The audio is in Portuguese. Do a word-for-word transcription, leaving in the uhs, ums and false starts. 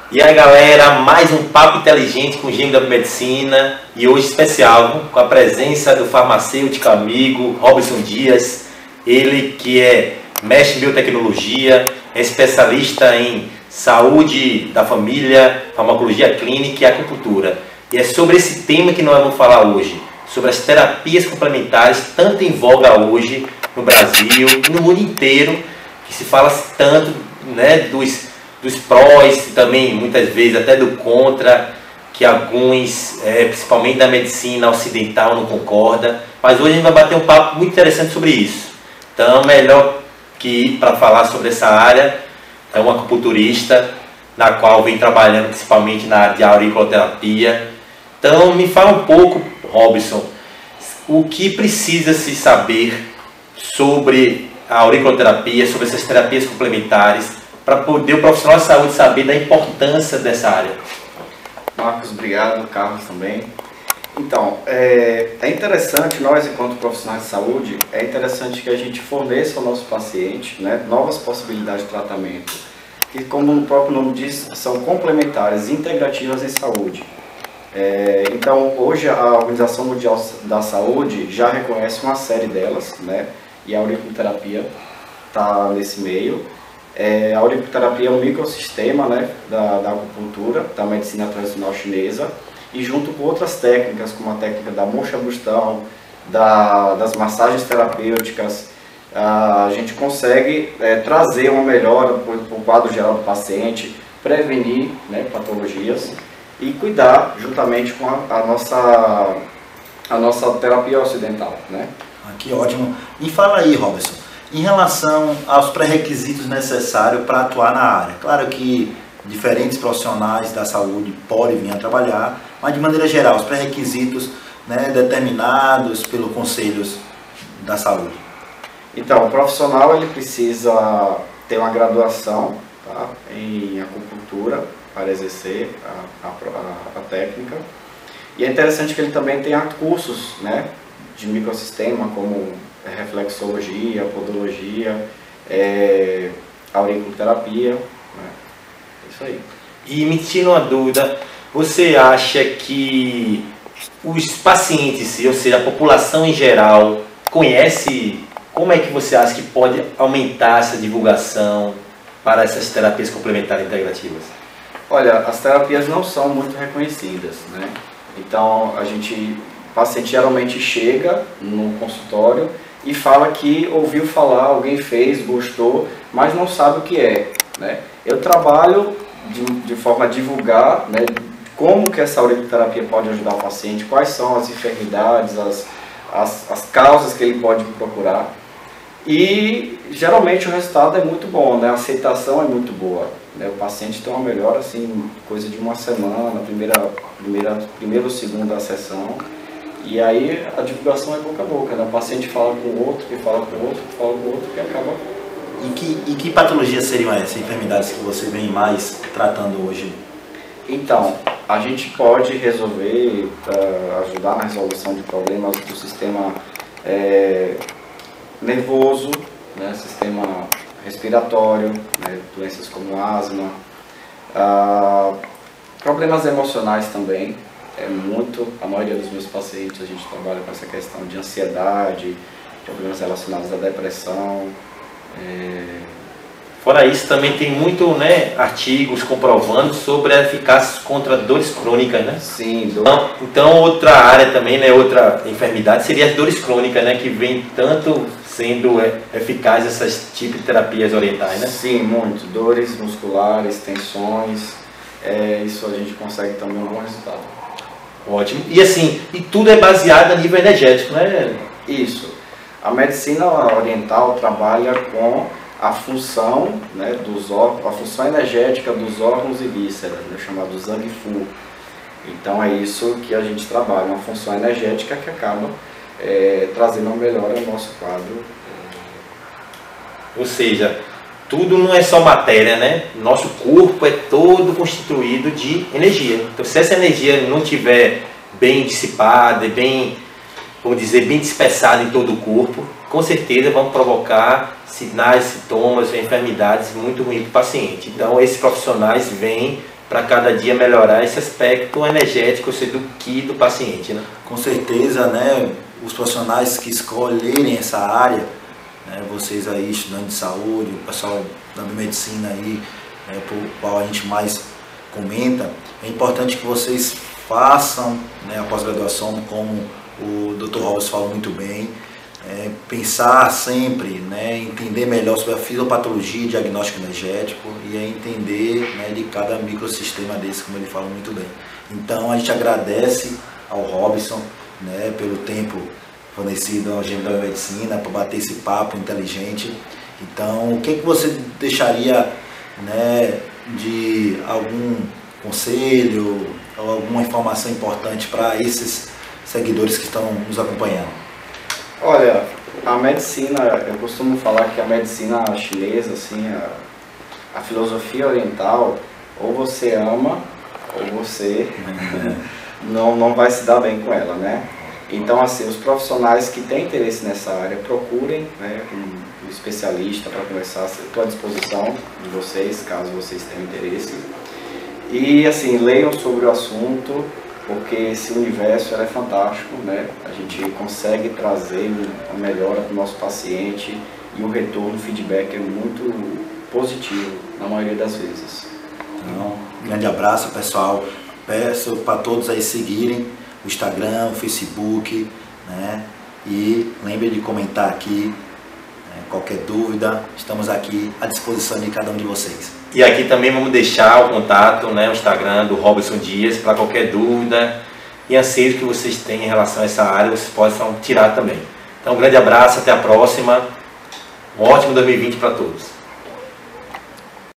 E aí galera, mais um papo inteligente com o Gênio da Medicina e hoje especial com a presença do farmacêutico amigo Robson Dias, ele que é mestre em biotecnologia, é especialista em saúde da família, farmacologia clínica e acupuntura. E é sobre esse tema que nós vamos falar hoje, sobre as terapias complementares, tanto em voga hoje no Brasil e no mundo inteiro, que se fala tanto, né, dos dos prós e também muitas vezes até do contra, que alguns, é, principalmente da medicina ocidental, não concorda. Mas hoje a gente vai bater um papo muito interessante sobre isso. Então, melhor que para falar sobre essa área é um acupunturista, na qual vem trabalhando principalmente na área de auriculoterapia. Então, me fala um pouco, Robson, o que precisa se saber sobre a auriculoterapia, sobre essas terapias complementares, para poder o profissional de saúde saber da importância dessa área. Marcos, obrigado. Carlos também. Então, é, é interessante, nós enquanto profissionais de saúde, é interessante que a gente forneça ao nosso paciente, né, novas possibilidades de tratamento, que, como o próprio nome diz, são complementares, integrativas em saúde. É, então, hoje a Organização Mundial da Saúde já reconhece uma série delas, né, e a auriculoterapia está nesse meio. É, a auriculoterapia é um microsistema, né, da, da acupuntura, da medicina tradicional chinesa, e junto com outras técnicas, como a técnica da moxa-bustão, da, das massagens terapêuticas, a gente consegue é, trazer uma melhora para o quadro geral do paciente, prevenir, né, patologias e cuidar juntamente com a, a, nossa, a nossa terapia ocidental, né? Ah, que ótimo. E fala aí, Robson, em relação aos pré-requisitos necessários para atuar na área. Claro que diferentes profissionais da saúde podem vir a trabalhar, mas de maneira geral, os pré-requisitos, né, determinados pelos conselhos da saúde. Então, o profissional ele precisa ter uma graduação, tá, em acupuntura para exercer a, a, a, a técnica. E é interessante que ele também tenha cursos, né, de microsistema, como reflexologia, podologia, é, auriculoterapia, né? Isso aí. E me tira uma dúvida, você acha que os pacientes, ou seja, a população em geral, conhece, como é que você acha que pode aumentar essa divulgação para essas terapias complementares integrativas? Olha, as terapias não são muito reconhecidas, né? Então, a gente, o paciente geralmente chega no consultório e fala que ouviu falar, alguém fez, gostou, mas não sabe o que é, né? Eu trabalho de, de forma a divulgar, né, como que essa auriculoterapia pode ajudar o paciente, quais são as enfermidades, as, as, as causas que ele pode procurar. E geralmente o resultado é muito bom, né? A aceitação é muito boa, né? O paciente tem uma melhora, assim, coisa de uma semana, primeira, primeira, primeira ou segunda sessão. E aí a divulgação é boca a boca, né? O paciente fala com o outro, que fala com o outro, que fala com o outro, que acaba... E que, e que patologias seriam essas enfermidades que você vem mais tratando hoje? Então, a gente pode resolver, uh, ajudar na resolução de problemas do sistema é, nervoso, né? Sistema respiratório, né? Doenças como asma, uh, problemas emocionais também. É muito, a maioria dos meus pacientes a gente trabalha com essa questão de ansiedade, problemas relacionados à depressão. É... Fora isso, também tem muito, né, artigos comprovando sobre a eficácia contra dores crônicas, né? Sim. Dor... Então, então, outra área também, né, outra enfermidade seria as dores crônicas, né, que vem tanto sendo eficazes essas tipos de terapias orientais, né? Sim, muito. Dores musculares, tensões, é, isso a gente consegue também um bom resultado. Ótimo. E assim, e tudo é baseado a nível energético, né? Isso. A medicina oriental trabalha com a função, né, dos órgãos, a função energética dos órgãos e vísceras, né, chamado Zhang Fu. Então é isso que a gente trabalha, uma função energética que acaba é, trazendo uma melhora ao nosso quadro. Ou seja, tudo não é só matéria, né? Nosso corpo é todo constituído de energia. Então, se essa energia não estiver bem dissipada, bem, vamos dizer, bem dispersada em todo o corpo, com certeza vão provocar sinais, sintomas, enfermidades muito ruins para o paciente. Então, esses profissionais vêm para cada dia melhorar esse aspecto energético, ou seja, do que do paciente, né? Com certeza, né, os profissionais que escolherem essa área, né, vocês aí estudantes de saúde, o pessoal da biomedicina aí, né, por qual a gente mais comenta, é importante que vocês façam, né, a pós-graduação, como o doutor Robson falou muito bem, é, pensar sempre, né, entender melhor sobre a fisiopatologia e diagnóstico energético e é entender, né, de cada microsistema desse, como ele falou muito bem. Então a gente agradece ao Robson, né, pelo tempo fornecido ao Gêmeo da Biomedicina para bater esse papo inteligente. Então, o que, que você deixaria, né, de algum conselho ou alguma informação importante para esses seguidores que estão nos acompanhando? Olha, a medicina, eu costumo falar que a medicina chinesa, assim, a, a filosofia oriental, ou você ama ou você não, não vai se dar bem com ela, né? Então, assim, os profissionais que têm interesse nessa área, procurem, né, um, um especialista para conversar. Estou à disposição de vocês, caso vocês tenham interesse. E, assim, leiam sobre o assunto, porque esse universo é fantástico, né? A gente consegue trazer uma melhora para o nosso paciente e o retorno, o feedback é muito positivo, na maioria das vezes. Então, um grande abraço, pessoal. Peço para todos aí seguirem o Instagram, o Facebook, né? E lembre de comentar aqui, né, qualquer dúvida, estamos aqui à disposição de cada um de vocês. E aqui também vamos deixar o contato, né, o Instagram do Robson Dias, para qualquer dúvida e anseio que vocês tenham em relação a essa área, vocês possam tirar também. Então, um grande abraço, até a próxima, um ótimo dois mil e vinte para todos.